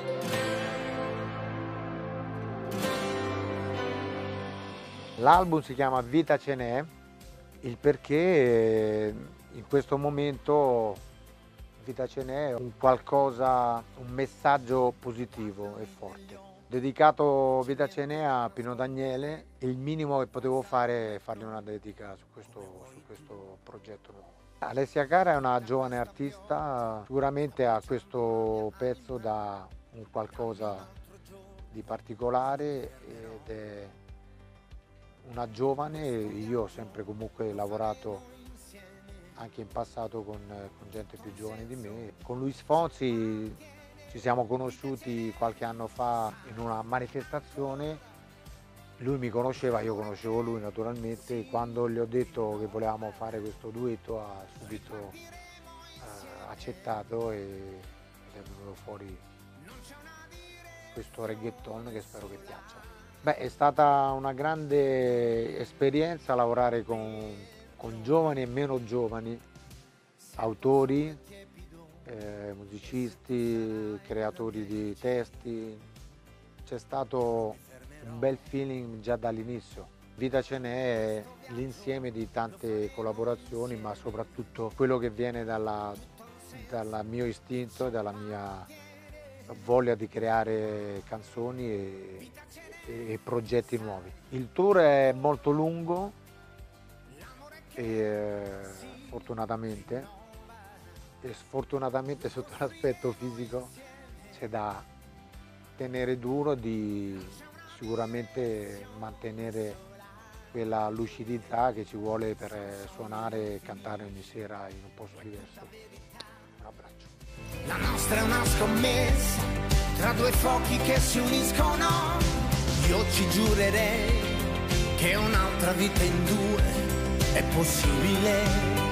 L'album si chiama Vita ce n'è, il perché in questo momento Vita ce n'è un qualcosa, un messaggio positivo e forte. Dedicato Vita ce n'è a Pino Daniele, il minimo che potevo fare è fargli una dedica su questo progetto. Alessia Cara è una giovane artista, sicuramente a questo pezzo dà un qualcosa di particolare ed è una giovane. Io ho sempre comunque lavorato anche in passato con gente più giovane di me. Con Luis Fonsi ci siamo conosciuti qualche anno fa in una manifestazione, lui mi conosceva, io conoscevo lui naturalmente. Quando gli ho detto che volevamo fare questo duetto ha subito accettato ed è venuto fuori questo reggaeton che spero che piaccia. Beh, è stata una grande esperienza lavorare con giovani e meno giovani, autori, musicisti, creatori di testi. C'è stato un bel feeling già dall'inizio. Vita ce n'è l'insieme di tante collaborazioni, ma soprattutto quello che viene dal mio istinto e dalla mia voglia di creare canzoni e progetti nuovi. Il tour è molto lungo e sfortunatamente sotto l'aspetto fisico c'è da tenere duro, di sicuramente mantenere quella lucidità che ci vuole per suonare e cantare ogni sera in un posto diverso. Un abbraccio. La nostra è una scommessa tra due fuochi che si uniscono. Io ci giurerei che un'altra vita in due è possibile.